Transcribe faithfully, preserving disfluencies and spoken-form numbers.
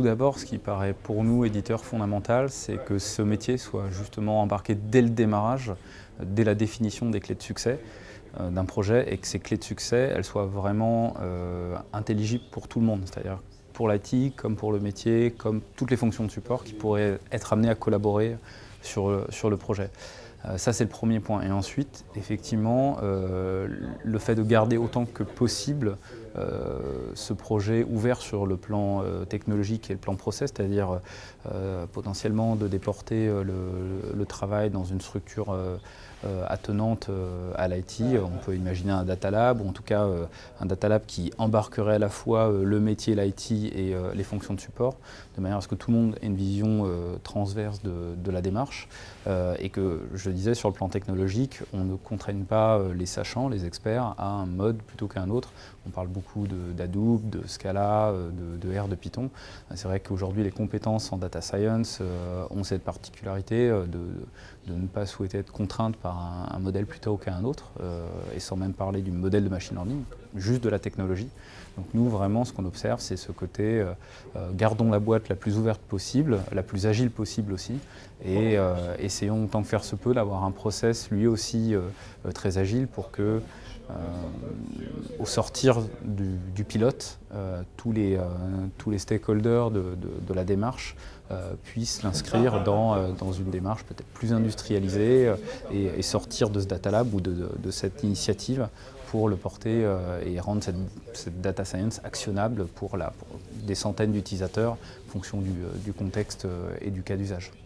tout d'abord, ce qui paraît pour nous, éditeurs, fondamental, c'est que ce métier soit justement embarqué dès le démarrage, dès la définition des clés de succès euh, d'un projet, et que ces clés de succès, elles soient vraiment euh, intelligibles pour tout le monde, c'est-à-dire pour l'I T, comme pour le métier, comme toutes les fonctions de support qui pourraient être amenées à collaborer sur, sur le projet. Euh, ça, c'est le premier point. Et ensuite, effectivement, euh, le fait de garder autant que possible euh, ce projet ouvert sur le plan euh, technologique et le plan process, c'est-à-dire euh, potentiellement de déporter euh, le, le travail dans une structure euh, euh, attenante euh, à l'I T. On peut imaginer un data lab, ou en tout cas euh, un data lab qui embarquerait à la fois euh, le métier, l'I T et euh, les fonctions de support, de manière à ce que tout le monde ait une vision euh, transverse de, de la démarche euh, et que, je disais, sur le plan technologique, on ne contraigne pas euh, les sachants, les experts, à un mode plutôt qu'à un autre. On parle beaucoup d'Hadoop, de, de Scala, euh, de, de R, de Python. C'est vrai qu'aujourd'hui, les compétences en data science euh, ont cette particularité euh, de, de ne pas souhaiter être contraintes par un, un modèle plutôt qu'à un autre, euh, et sans même parler du modèle de machine learning, juste de la technologie. Donc nous, vraiment, ce qu'on observe, c'est ce côté euh, euh, gardons la boîte la plus ouverte possible, la plus agile possible aussi, et euh, essayons, tant que faire se peut, d'avoir un process lui aussi euh, très agile pour que, euh, au sortir du, du pilote, euh, tous, les, euh, tous les stakeholders de, de, de la démarche euh, puissent l'inscrire dans, euh, dans une démarche peut-être plus industrialisée euh, et, et sortir de ce data lab ou de, de, de cette initiative pour le porter euh, et rendre cette, cette data science actionnable pour, la, pour des centaines d'utilisateurs en fonction du, du contexte et du cas d'usage.